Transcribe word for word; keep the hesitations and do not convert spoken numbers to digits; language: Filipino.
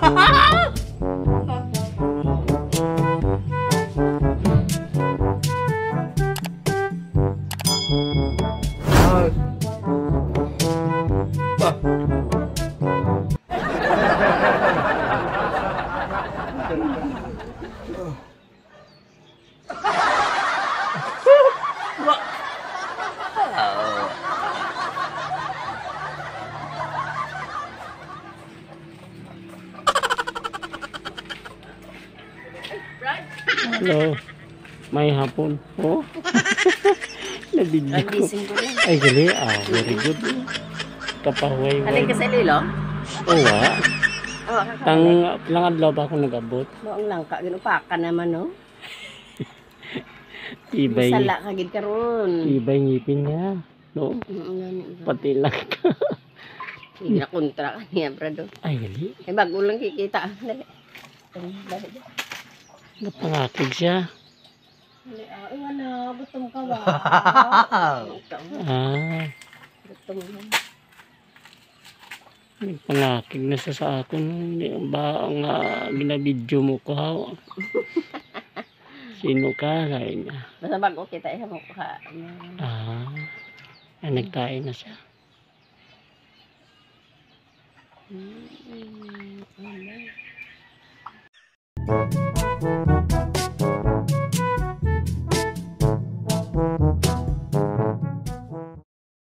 Hello. May hapon. Oh. Nabidyo ko. Ay, gali. Ah, very good. Kapahuay. Halin ka sa ililo? Oo, ah. Tang lang adlaw ba ako nag-abot? Noong lang ka, ginupaka naman, no? Ibay. Sala ka gid karon. Ibay ngipin niya. No? Pati lang ka. Hindi na kontra ka niya, brado. Ay, gali. Eh, bago lang kikita. Dali. Dali. Napangakig siya. Dali, ah. Ay, wala. Gutom ka ba? Ah. Gutom ka. Nagpangakig na siya sa akin. Hindi ba nga binabidyo mo ko? Sino ka? Sabi niya. Basta bago kita, eh, mo ka. Ah. Ay, nagkain na siya. Hmm.